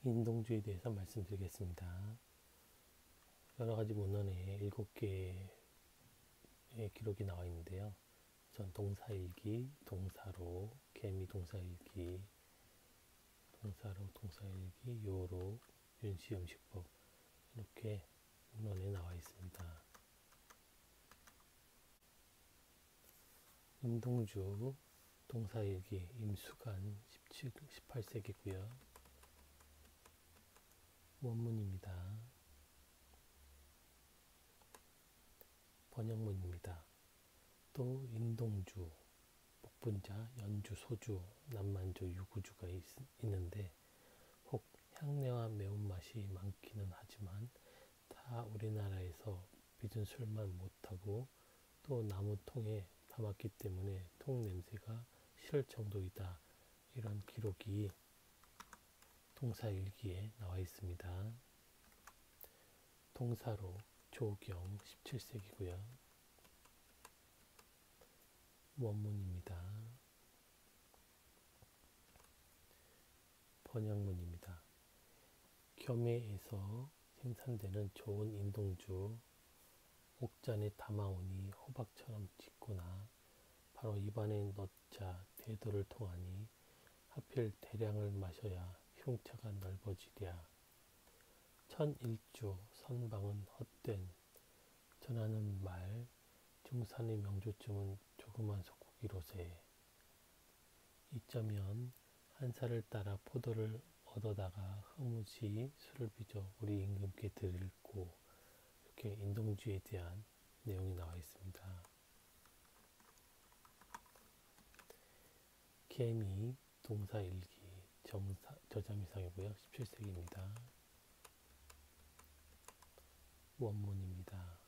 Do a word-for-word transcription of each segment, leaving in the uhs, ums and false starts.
인동주에 대해서 말씀드리겠습니다. 여러 가지 문헌에 일곱 개의 기록이 나와 있는데요. 우선 동사일기, 동사로, 개미 동사일기, 동사로, 동사일기, 요록, 윤씨음식법 이렇게 문헌에 나와 있습니다. 인동주 동사일기 임수간 십칠, 십팔 세기고요. 원문입니다. 번역문입니다. 또 인동주, 복분자, 연주, 소주, 남만주, 유구주가 있, 있는데 혹 향내와 매운맛이 많기는 하지만 다 우리나라에서 빚은 술만 못하고 또 나무통에 담았기 때문에 통 냄새가 싫을 정도이다. 이런 기록이 동사일기에 나와 있습니다. 동사로 조경 십칠 세기고요. 원문입니다. 번역문입니다. 겸해에서 생산되는 좋은 인동주 옥잔에 담아오니 호박처럼 짙구나. 바로 입안에 넣자 대도를 통하니 하필 대량을 마셔야 흉차가 넓어지랴. 천일주 선방은 헛된 전하는 말 중산의 명주쯤은 조그만 소고기로세. 이쩌면 한 살을 따라 포도를 얻어다가 흐무지 술을 빚어 우리 임금께 드릴고. 이렇게 인동주에 대한 내용이 나와 있습니다. 개미 동사일기 정사, 저자미상이고요. 십칠 세기입니다. 원문입니다.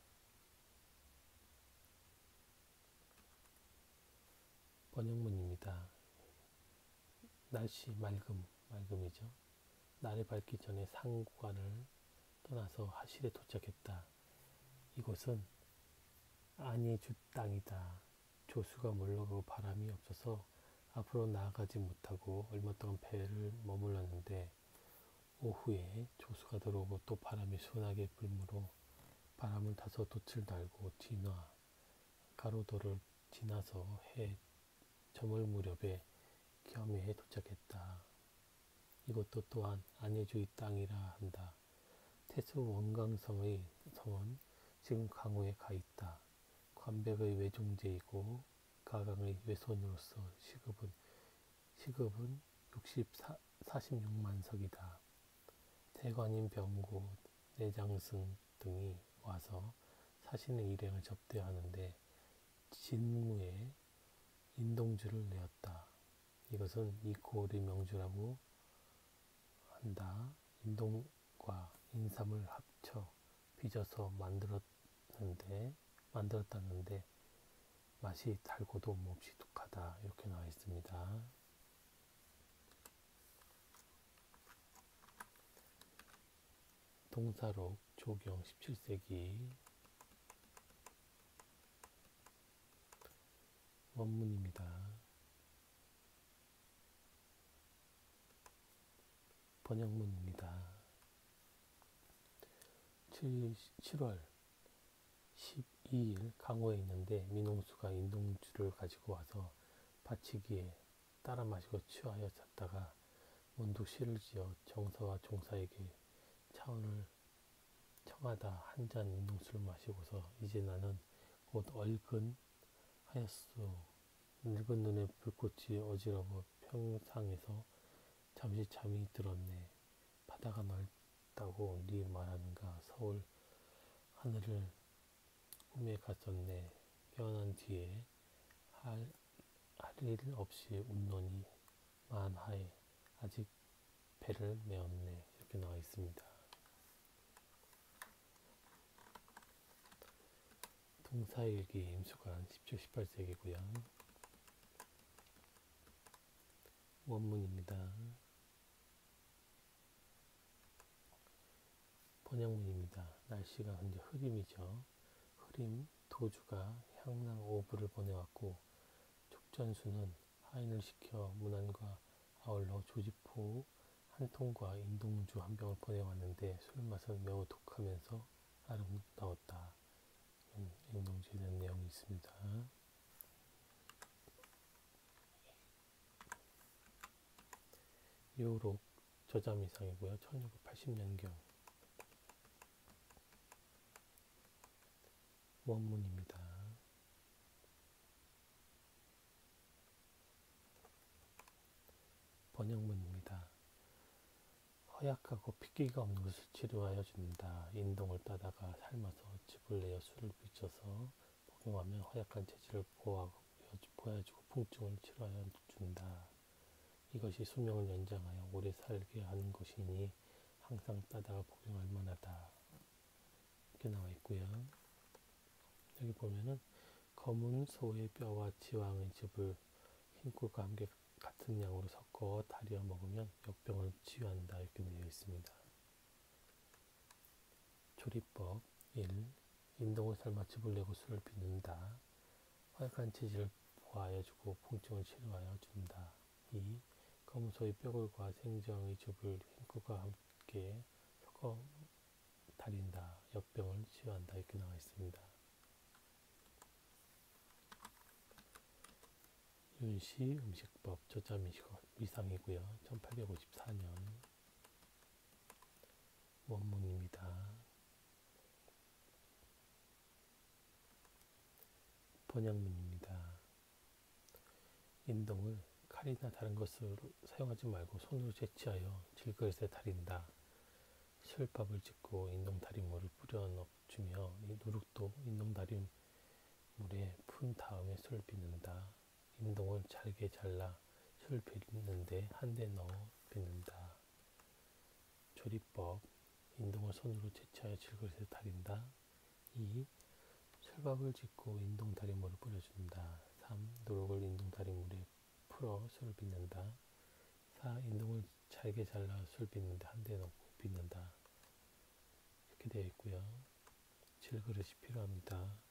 번역문입니다. 날씨 맑음, 맑음이죠. 날이 밝기 전에 상관을 떠나서 하실에 도착했다. 이곳은 안예주 땅이다. 조수가 물러가고 바람이 없어서 앞으로 나아가지 못하고 얼마 동안 배를 머물렀는데 오후에 조수가 들어오고 또 바람이 순하게 불므로 바람을 타서 돛을 달고 진화 가로도를 지나서 해 저물 무렵에 겸해에 도착했다. 이것도 또한 안예주의 땅이라 한다. 태수 원광성의 성은 지금 강호에 가 있다. 관백의 외종제이고 가강의 외손으로서 시급은 시급은 사십육만 석이다. 대관인 병고, 내장승 등이 와서 사신의 일행을 접대하는데 진무에 인동주를 내었다. 이것은 이고리 명주라고 한다. 인동과 인삼을 합쳐 빚어서 만들었는데 만들었다는데 맛이 달고도 몹시 독하다. 이렇게 나와 있습니다. 동사록 조경 십칠 세기 원문입니다. 번역문입니다. 칠월 십이일 강호에 있는데 민홍수가 인동주를 가지고 와서 바치기에 따라 마시고 취하여 잤다가 문득 시를 지어 정사와 종사에게 차원을 청하다 한 잔 인동수를 마시고서 이제 나는 곧 얼근 하였소. 늙은 눈에 불꽃이 어지러워 평상에서 잠시 잠이 들었네. 바다가 넓다고 네 말하는가. 서울 하늘을 꿈에 갔었네. 깨어난 뒤에 할, 할 일 없이 웃노니 만하에 아직 배를 메었네. 이렇게 나와 있습니다. 동사일기 임수관 십칠, 십팔 세기고요. 원문입니다. 번역문입니다. 날씨가 현재 흐림이죠. 흐림 도주가 향랑 오부를 보내왔고 촉전수는 하인을 시켜 문안과 아울러 조지포 한 통과 인동주 한 병을 보내왔는데 술 맛은 매우 독하면서 아름다웠다. 이런 인동주에 대한 내용이 있습니다. 요록 저자미상이고요. 천육백팔십 년경 원문입니다. 번역문입니다. 허약하고 핏기가 없는 것을 치료하여 준다. 인동을 따다가 삶아서 즙을 내어 술을 비춰서 복용하면 허약한 체질을 보여주고 풍증을 치료하여 준다. 이것이 수명을 연장하여 오래 살게 하는 것이니 항상 따다가 복용할 만하다. 이렇게 나와 있고요. 여기 보면은 검은 소의 뼈와 지왕의 즙을 흰꿀과 함께 같은 양으로 섞어 달여 먹으면 역병을 치유한다. 이렇게 되어 있습니다. 조리법 일. 인동을 삶아 즙을 내고 술을 빚는다. 허약한 체질을 보하여 주고 풍증을 치료하여 준다. 이. 검은 소의 뼈골과 생지왕의 즙을 흰꿀과 함께 섞어 달인다. 역병을 치유한다. 이렇게 나와 있습니다. 윤씨 음식법 저자 미상이고요. 천팔백오십사 년 원문입니다. 번역문입니다. 인동을 칼이나 다른 것을 사용하지 말고 손으로 채취하여 질그릇에 달인다. 술밥을 짓고 인동다리물을 뿌려 넣어주며 이 누룩도 인동다리물에 푼 다음에 술을 빚는다. 인동을 잘게 잘라 술 빚는데 한 대 넣어 빚는다. 조리법 인동을 손으로 채취하여 질그릇에 달인다. 이. 술밥을 짓고 인동다리물을 뿌려준다. 삼. 누룩을 인동다리물에 풀어 술을 빚는다. 사. 인동을 잘게 잘라 술 빚는데 한 대 넣고 빚는다. 이렇게 되어 있고요. 질그릇이 필요합니다.